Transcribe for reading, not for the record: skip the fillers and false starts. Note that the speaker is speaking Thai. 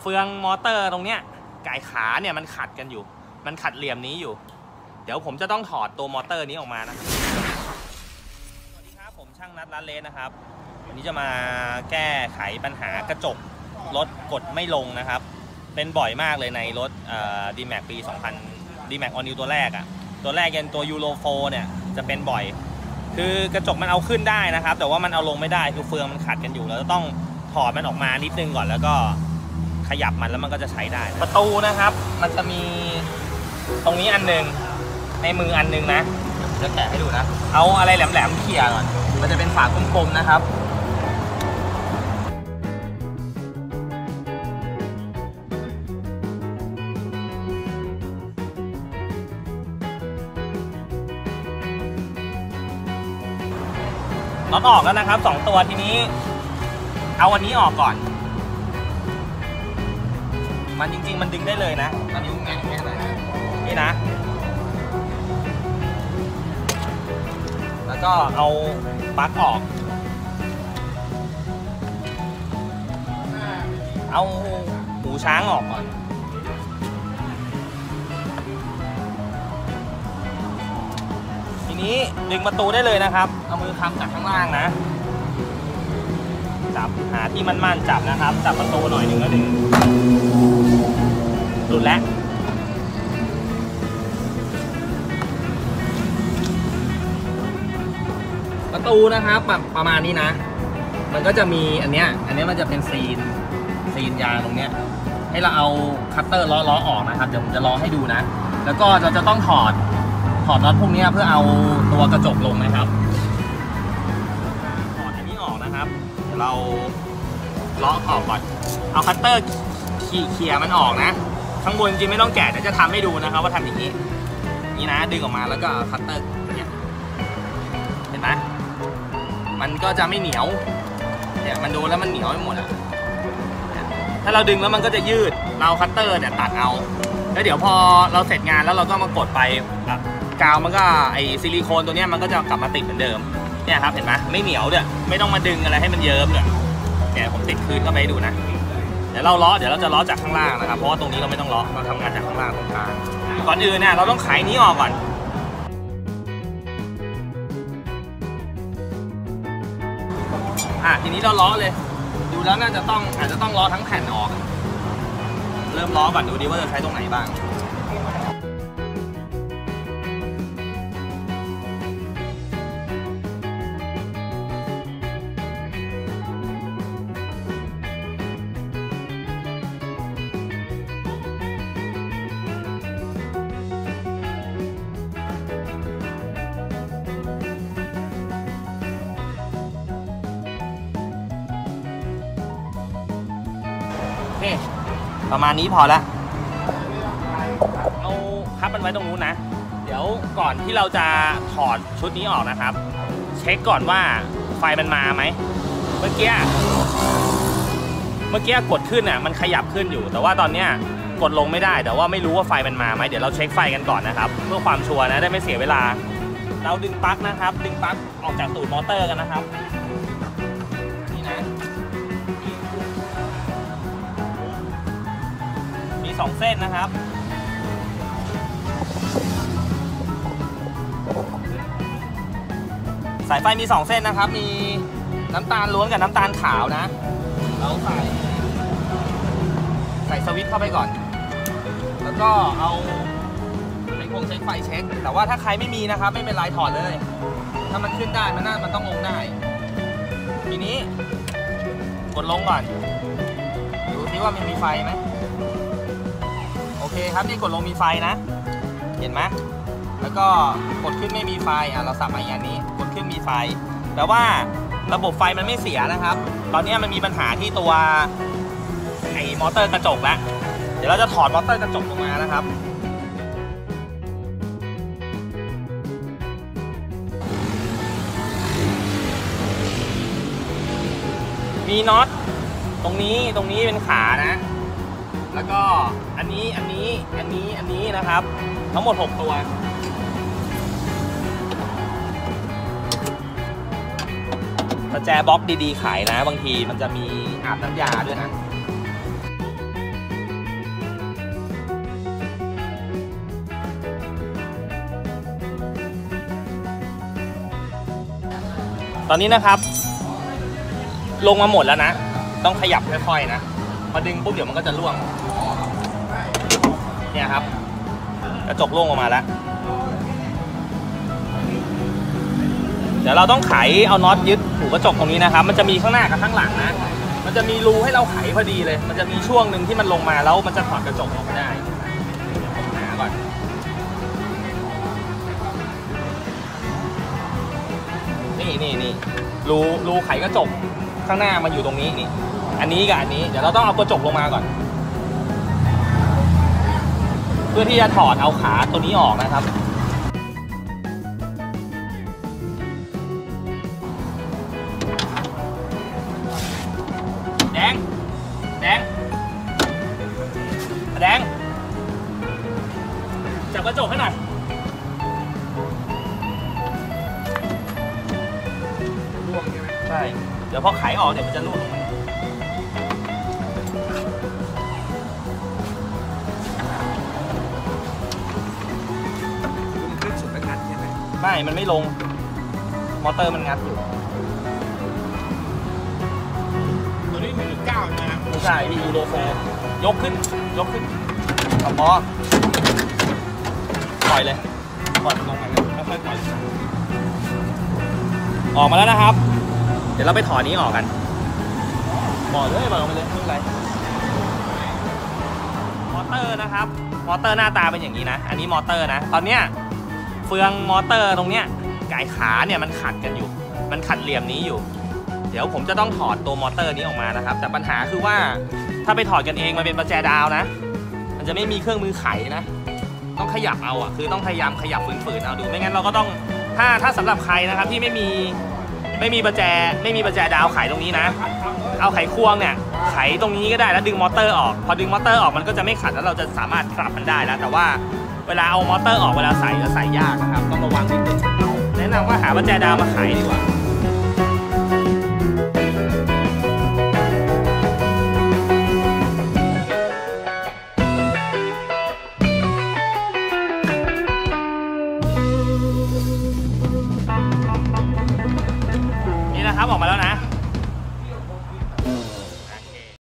ฟืองมอเตอร์ตรงเนี้ยไก่ขาเนี่ยมันขัดกันอยู่มันขัดเหลี่ยมนี้อยู่เดี๋ยวผมจะต้องถอดตัวมอเตอร์นี้ออกมานะสวัสดีครับผมช่างนัดร้านเลสนะครับวันนี้จะมาแก้ไขปัญหากระจกรถกดไม่ลงนะครับเป็นบ่อยมากเลยในรถD-Max ปี 2000 D-Max All New ตัวแรกยันตัว Euro 4เนี่ยจะเป็นบ่อยคือกระจกมันเอาขึ้นได้นะครับแต่ว่ามันเอาลงไม่ได้คือเฟืองมันขัดกันอยู่แล้วต้องถอดมันออกมานิดนึงก่อนแล้วก็ขยับมันแล้วมันก็จะใช้ได้ประตูนะครับมันจะมีตรงนี้อันนึงในมืออันนึงนะจะแกะให้ดูนะเอาอะไรแหลมๆเขี่ยก่อนมันจะเป็นฝากลมๆนะครับน็อตออกแล้วนะครับ2ตัวทีนี้เอาอันนี้ออกก่อนมันจริงๆมันดึงได้เลยนะตอนนี้แง่ไหนนี่นะแล้วก็เอาปลั๊กออกเอาหูช้างออกก่อนทีนี้ดึงประตูได้เลยนะครับเอามือค้ำจากข้างล่างนะจับหาที่มั่นๆจับนะครับจับประตูหน่อยหนึ่งแล้วดึงหลุดแล้วประตูนะครับแบบประมาณนี้นะมันก็จะมีอันเนี้ยมันจะเป็นซีนยางตรงเนี้ยให้เราเอาคัตเตอร์ล้อออกนะครับเดี๋ยวผมจะล้อให้ดูนะแล้วก็เราจะต้องถอดน็อตพวกนี้เพื่อเอาตัวกระจกลงนะครับถอดอันนี้ออกนะครับเดี๋ยวเราล้อออกก่อนเอาคัตเตอร์เขี่ยมันออกนะข้างบนจริงไม่ต้องแกะเดี๋ยวจะทำให้ดูนะครับว่าทำอย่างนี้นี่นะดึงออกมาแล้วก็คัตเตอร์เนี่ยเห็นไหมมันก็จะไม่เหนียวเนี่ยมันดูแล้วมันเหนียวไปหมดอ่ะถ้าเราดึงแล้วมันก็จะยืดเราคัตเตอร์เนี่ยตัดเอาแล้วเดี๋ยวพอเราเสร็จงานแล้วเราก็มากดไปกาวมันก็ไอซิลิโคนตัวนี้มันก็จะกลับมาติดเหมือนเดิมเนี่ยครับเห็นไหมไม่เหนียวด้วยไม่ต้องมาดึงอะไรให้มันเยิ้มด้วยเนี่ยผมติดคืนเข้าไปดูนะเดี๋ยวเราจะล้อจากข้างล่างนะครับเพราะว่าตรงนี้เราไม่ต้องล้อเราทำงานจากข้างล่างตรงกลางก่อนอื่นเนี่ยเราต้องไขนี้ออกก่อนทีนี้เราล้อเลยดูแล้วอาจจะต้องล้อทั้งแผ่นออกเริ่มล้อก่อนดูดิว่าจะใช้ตรงไหนบ้างประมาณนี้พอแล้วเอาพับมันไว้ตรงนู้นนะเดี๋ยวก่อนที่เราจะถอดชุดนี้ออกนะครับเช็คก่อนว่าไฟมันมาไหมเมื่อกี้กดขึ้นมันขยับขึ้นอยู่แต่ว่าตอนนี้กดลงไม่ได้แต่ว่าไม่รู้ว่าไฟมันมาไหมเดี๋ยวเราเช็คไฟกันก่อนนะครับเพื่อความชัวร์นะได้ไม่เสียเวลาเราดึงปลั๊กนะครับดึงปลั๊กออกจากตูดมอเตอร์กันนะครับนี่นะ2 เส้นนะครับสายไฟมี2 เส้นนะครับมีน้ำตาลล้วนกับน้ำตาลขาวนะเราใส่สวิตช์เข้าไปก่อนแล้วก็เอาไอ้พวงเช็คไฟเช็คแต่ว่าถ้าใครไม่มีนะครับไม่เป็นไรถอดเลยถ้ามันขึ้นได้มันต้องลงได้ทีนี้กดลงก่อนดูที่ว่ามันมีไฟไหมโอเคครับนี่กดลงมีไฟนะเห็นไหมแล้วก็กดขึ้นไม่มีไฟเราสับมาอย่างนี้กดขึ้นมีไฟแต่ว่าระบบไฟมันไม่เสียนะครับตอนนี้มันมีปัญหาที่ตัวไอ้มอเตอร์กระจกแล้วเดี๋ยวเราจะถอดมอเตอร์กระจกลงมานะครับมีน็อตตรงนี้เป็นขานะแล้วก็อันนี้นะครับทั้งหมด6 ตัวประแจบล็อกดีๆขายนะบางทีมันจะมีอาบน้ำยาด้วยนะตอนนี้นะครับลงมาหมดแล้วนะต้องขยับค่อยๆนะพอดึงปุ๊บเดี๋ยวมันก็จะร่วงเนี่ยครับกระจกร่วงออกมาแล้วเดี๋ยวเราต้องไขเอาน็อตยึดหูกระจกตรงนี้นะครับมันจะมีข้างหน้ากับข้างหลังนะมันจะมีรูให้เราไขพอดีเลยมันจะมีช่วงหนึ่งที่มันลงมาแล้วมันจะถอดกระจกออกมาได้หาก่อนนี่รูไขกระจกข้างหน้ามันอยู่ตรงนี้นี่อันนี้กับอันนี้เดี๋ยวเราต้องเอากระจกลงมาก่อนเพื่อที่จะถอดเอาขาตัวนี้ออกนะครับแดงจับกระจกให้หน่อยร่วงใช่ไหมใช่เดี๋ยวพอไขออกเดี๋ยวมันจะร่วงลงมาขึ้นสุดแล้วงัดใช่ไหมไม่มันไม่ลงมอเตอร์มันงัดอยู่ตัวนี้1.9ใช่ไหมไม่ใช่ที่ยูโรโฟยกขึ้นขับพอปล่อยเลยปล่อยมันลงมาค่อยๆปล่อยออกมาแล้วนะครับเดี๋ยวเราไปถอดนี้ออกกันบอกเลยบอกไปเลยไม่เป็นไรมอเตอร์นะครับมอเตอร์หน้าตาเป็นอย่างนี้นะอันนี้มอเตอร์นะตอนเนี้ยเฟืองมอเตอร์ตรงเนี้ยไก่ขาเนี่ยมันขัดกันอยู่มันขัดเหลี่ยมนี้อยู่เดี๋ยวผมจะต้องถอดตัวมอเตอร์นี้ออกมานะครับแต่ปัญหาคือว่าถ้าไปถอดกันเองมันเป็นประแจดาวนะมันจะไม่มีเครื่องมือไขนะต้องขยับเอาอ่ะคือต้องพยายามขยับฝืนๆเอาดูไม่งั้นเราก็ต้องถ้าสำหรับใครนะครับที่ไม่มีประแจดาวไขตรงนี้นะเอาไขควงเนี่ยไขตรงนี้ก็ได้แล้วดึงมอเตอร์ออกพอดึงมอเตอร์ออกมันก็จะไม่ขัดแล้วเราจะสามารถปรับมันได้แล้วแต่ว่าเวลาเอามอเตอร์ออกเวลาใส่จะใส่ยากนะครับต้องระวังนิดนึงแนะนำว่าหาประแจดาวมาไขดีกว่า